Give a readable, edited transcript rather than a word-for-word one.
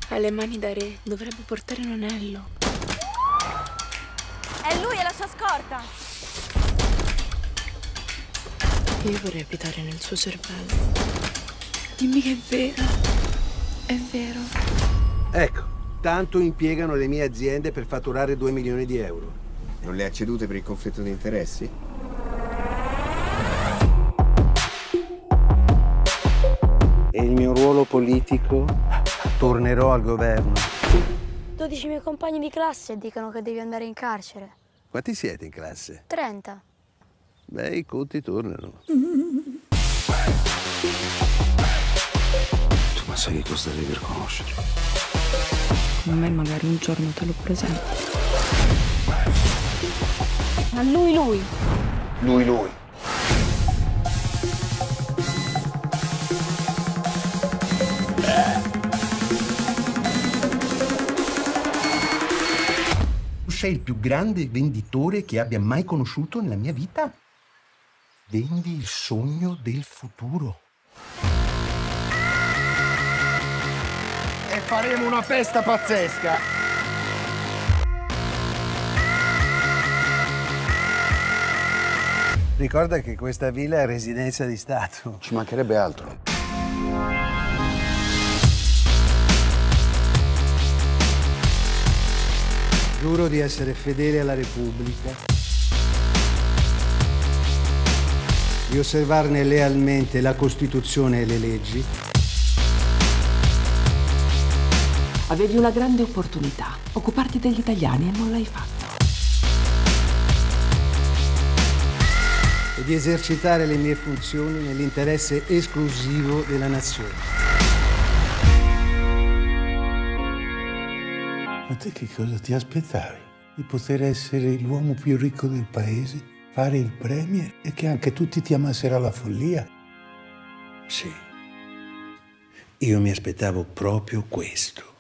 Ha le mani da re, dovrebbe portare un anello. È lui e la sua scorta! Io vorrei abitare nel suo cervello. Dimmi che è vero. È vero. Ecco, tanto impiegano le mie aziende per fatturare 2 milioni di euro. Non le ha cedute per il conflitto di interessi? E il mio ruolo politico? Tornerò al governo. 12 miei compagni di classe dicono che devi andare in carcere. Quanti siete in classe? 30. Beh, i conti tornano. Tu ma sai che cosa devi per conoscere? A me magari un giorno te lo presento. Ma lui. Lui. Tu sei il più grande venditore che abbia mai conosciuto nella mia vita. Vendi il sogno del futuro. E faremo una festa pazzesca! Ricorda che questa villa è residenza di Stato. Ci mancherebbe altro. Giuro di essere fedele alla Repubblica, di osservarne lealmente la Costituzione e le leggi. Avevi una grande opportunità, occuparti degli italiani e non l'hai fatto. E di esercitare le mie funzioni nell'interesse esclusivo della nazione. Ma te che cosa ti aspettavi? Di poter essere l'uomo più ricco del paese, fare il premier e che anche tutti ti amassero alla follia? Sì. Io mi aspettavo proprio questo.